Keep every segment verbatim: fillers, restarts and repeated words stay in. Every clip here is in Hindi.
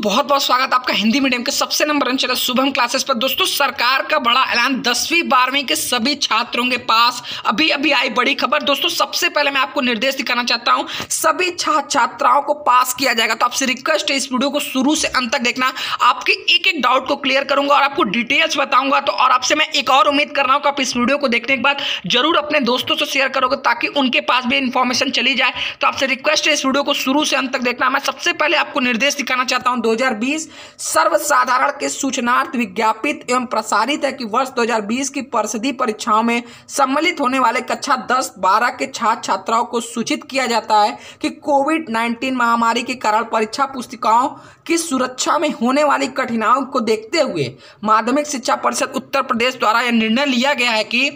बहुत बहुत स्वागत आपका हिंदी मीडियम के सबसे number one channel Shubham classes पर। दोस्तों सरकार का बड़ा ऐलान, दसवीं बारहवीं के सभी छात्रों के पास अभी अभी आई बड़ी खबर। दोस्तों सबसे पहले मैं आपको निर्देश दिखाना चाहता हूं, सभी छात्र छात्राओं को पास किया जाएगा। तो आपसे रिक्वेस्ट है इस वीडियो को शुरू से अंत तक देखना, आपके एक एक डाउट को क्लियर करूंगा और आपको डिटेल्स बताऊंगा। तो और आपसे मैं एक और उम्मीद कर रहा हूं कि आप इस वीडियो को देखने के बाद जरूर अपने दोस्तों से शेयर करोगे ताकि उनके पास भी इंफॉर्मेशन चली जाए। तो आपसे रिक्वेस्ट है इस वीडियो को शुरू से अंत तक देखना। मैं सबसे पहले आपको निर्देश दिखाना चाहता हूं, दो हज़ार बीस सर्वसाधारण के सूचनार्थ विज्ञापित एवं प्रसारित है कि वर्ष दो हज़ार बीस की परिषदीय परीक्षाओं में सम्मिलित होने वाले कक्षा दस बारह के छात्र छात्राओं को सूचित किया जाता है कि कोविड उन्नीस महामारी के कारण परीक्षा पुस्तिकाओं की सुरक्षा में होने वाली कठिनाइयों को देखते हुए माध्यमिक शिक्षा परिषद उत्तर प्रदेश द्वारा यह निर्णय लिया गया है कि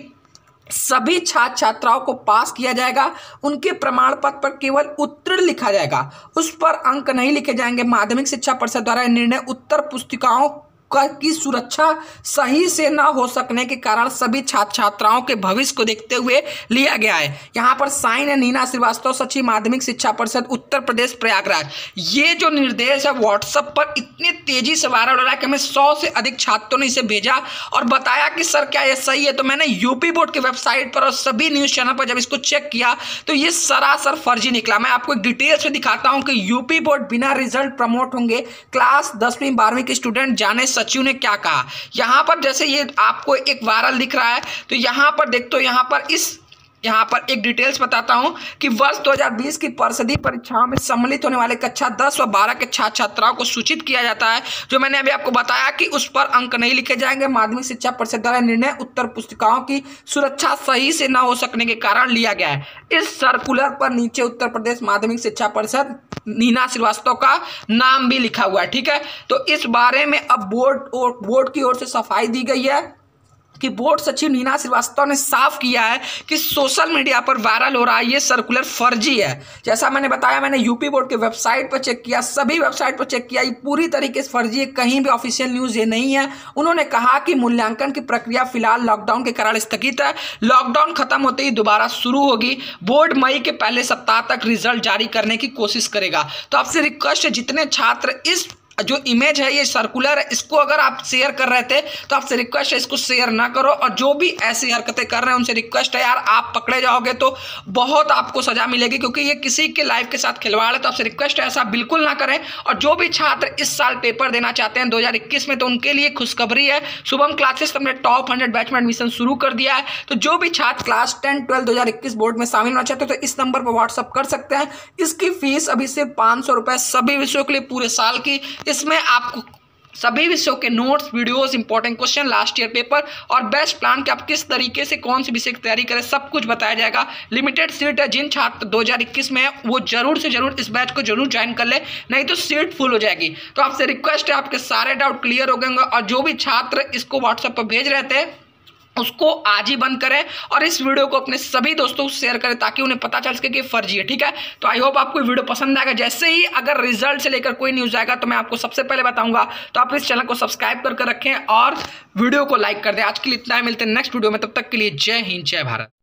सभी छात्र छात्राओं को पास किया जाएगा। उनके प्रमाण पत्र पर केवल उत्तीर्ण लिखा जाएगा, उस पर अंक नहीं लिखे जाएंगे। माध्यमिक शिक्षा परिषद द्वारा यह निर्णय उत्तर पुस्तिकाओं की सुरक्षा सही से न हो सकने के कारण सभी छात्र छात्राओं के भविष्य को देखते हुए लिया गया है। यहाँ पर साइन है नीना श्रीवास्तव, सचिव माध्यमिक शिक्षा परिषद उत्तर प्रदेश प्रयागराज। ये जो निर्देश है व्हाट्सएप पर इतनी तेजी से वायरल हो रहा है कि हमें सौ से अधिक छात्रों ने इसे भेजा और बताया कि सर क्या ये सही है। तो मैंने यूपी बोर्ड की वेबसाइट पर और सभी न्यूज चैनल पर जब इसको चेक किया तो ये सरासर फर्जी निकला। मैं आपको डिटेल से दिखाता हूँ कि यूपी बोर्ड बिना रिजल्ट प्रमोट होंगे क्लास दसवीं बारहवीं के स्टूडेंट जाने सचिव ने क्या कहा। यहां पर जैसे ये आपको एक वायरल दिख रहा है तो यहां पर देख, तो यहां पर इस यहां पर एक डिटेल्स बताता हूं कि वर्ष दो हज़ार बीस की परिषदीय परीक्षाओं में सम्मिलित होने वाले कक्षा दस व बारह के छात्र छात्राओं को सूचित किया जाता है, जो मैंने अभी आपको बताया कि उस पर अंक नहीं लिखे जाएंगे। माध्यमिक शिक्षा परिषद द्वारा निर्णय उत्तर पुस्तिकाओं की सुरक्षा सही से न हो सकने के कारण लिया गया है। इस सर्कुलर पर नीचे उत्तर प्रदेश माध्यमिक शिक्षा परिषद नीना श्रीवास्तव का नाम भी लिखा हुआ है। ठीक है, तो इस बारे में अब बोर्ड और बोर्ड की ओर से सफाई दी गई है कि बोर्ड सचिव नीना श्रीवास्तव ने साफ किया है कि सोशल मीडिया पर वायरल हो रहा है ये सर्कुलर फर्जी है। जैसा मैंने बताया, मैंने यूपी बोर्ड के वेबसाइट पर चेक किया, सभी वेबसाइट पर चेक किया, ये पूरी तरीके से फर्जी है, कहीं भी ऑफिशियल न्यूज़ ये नहीं है। उन्होंने कहा कि मूल्यांकन की प्रक्रिया फिलहाल लॉकडाउन के कारण स्थगित है, लॉकडाउन खत्म होते ही दोबारा शुरू होगी। बोर्ड मई के पहले सप्ताह तक रिजल्ट जारी करने की कोशिश करेगा। तो आपसे रिक्वेस्ट है, जितने छात्र इस जो इमेज है ये सर्कुलर है इसको अगर आप शेयर कर रहे थे तो आपसे रिक्वेस्ट है इसको शेयर ना करो, और जो भी ऐसी हरकतें कर रहे हैं उनसे रिक्वेस्ट है यार, आप पकड़े जाओगे तो बहुत आपको सजा मिलेगी, क्योंकि ये किसी के लाइफ के साथ खिलवाड़ है। तो आपसे रिक्वेस्ट है ऐसा बिल्कुल ना करें। और जो भी छात्र इस साल पेपर देना चाहते हैं दो हज़ार इक्कीस में, तो उनके लिए खुशखबरी है, शुभम क्लासेस हमने टॉप हंड्रेड बैच में एडमिशन शुरू कर दिया है। तो जो भी छात्र क्लास टेन ट्वेल्व दो हज़ार इक्कीस बोर्ड में शामिल होना चाहते हैं तो इस नंबर पर व्हाट्सअप कर सकते हैं। इसकी फीस अभी सिर्फ पाँच सौ रुपये सभी विषयों के लिए पूरे साल की। इसमें आपको सभी विषयों के notes, videos, important question, last year paper और बेस्ट प्लान कि आप किस तरीके से कौन से विषय की तैयारी करें, सब कुछ बताया जाएगा। लिमिटेड सीट है, जिन छात्र दो हज़ार इक्कीस में है वो जरूर से जरूर इस बैच को जरूर ज्वाइन कर ले, नहीं तो सीट फुल हो जाएगी। तो आपसे रिक्वेस्ट है, आपके सारे डाउट क्लियर हो गए और जो भी छात्र इसको व्हाट्सएप पर भेज रहे थे उसको आज ही बंद करें और इस वीडियो को अपने सभी दोस्तों को शेयर करें ताकि उन्हें पता चल सके कि फर्जी है। ठीक है, तो आई होप आपको वीडियो पसंद आएगा। जैसे ही अगर रिजल्ट से लेकर कोई न्यूज़ आएगा तो मैं आपको सबसे पहले बताऊंगा। तो आप इस चैनल को सब्सक्राइब करके रखें और वीडियो को लाइक कर दें। आज के लिए इतना ही, मिलते हैं नेक्स्ट वीडियो में, तब तक के लिए जय हिंद जय भारत।